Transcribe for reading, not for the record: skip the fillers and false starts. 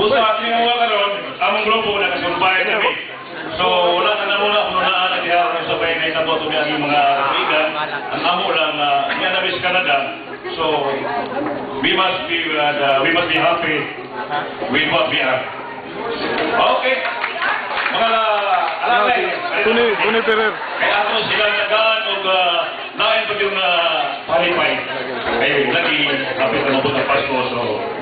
So sa ating mga karon, among grupo nakasurvive kami. So wala na muna kung naan diha sa sabay na itabo to ang mga kaibigan. Ang amo lang nga na bis Canada. So we must be happy with what we are. Okay. Mga alay. Tuni Perer. Kaya ako sila nagaan og lain pa yung palipay. Kaya lagi kapit na mabot ang Pasko. So